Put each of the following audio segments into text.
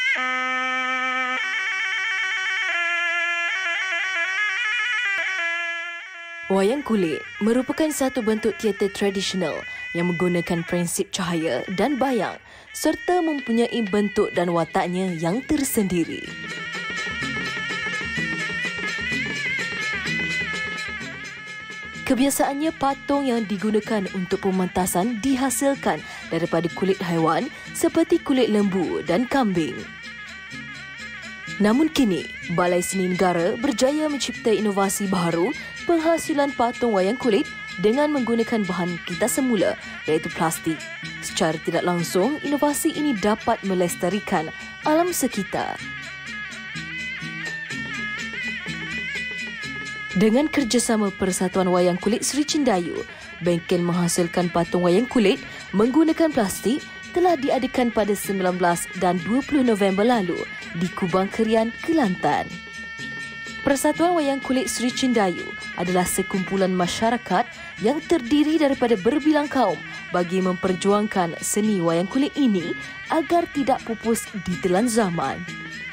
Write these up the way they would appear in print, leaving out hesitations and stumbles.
Wayang kulit merupakan satu bentuk teater tradisional yang menggunakan prinsip cahaya dan bayang serta mempunyai bentuk dan wataknya yang tersendiri. Kebiasaannya patung yang digunakan untuk pementasan dihasilkan daripada kulit haiwan seperti kulit lembu dan kambing. Namun kini, Balai Seni Negara berjaya mencipta inovasi baharu penghasilan patung wayang kulit dengan menggunakan bahan kita semula iaitu plastik. Secara tidak langsung, inovasi ini dapat melestarikan alam sekitar. Dengan kerjasama Persatuan Wayang Kulit Sri Cindayu, bengkel menghasilkan patung wayang kulit menggunakan plastik telah diadakan pada 19 dan 20 November lalu di Kubang Kerian, Kelantan. Persatuan Wayang Kulit Sri Cindayu adalah sekumpulan masyarakat yang terdiri daripada berbilang kaum bagi memperjuangkan seni wayang kulit ini agar tidak pupus ditelan zaman.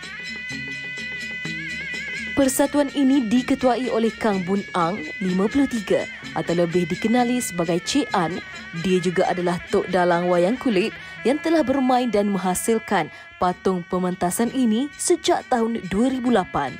Persatuan ini diketuai oleh Kang Bun Ang, 53, atau lebih dikenali sebagai Cik An. Dia juga adalah Tok Dalang Wayang Kulit yang telah bermain dan menghasilkan patung pementasan ini sejak tahun 2008.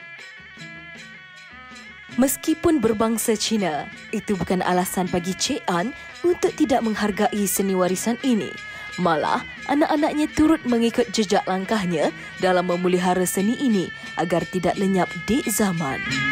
Meskipun berbangsa Cina, itu bukan alasan bagi Cik An untuk tidak menghargai seni warisan ini. Malah, anak-anaknya turut mengikut jejak langkahnya dalam memelihara seni ini agar tidak lenyap di zaman.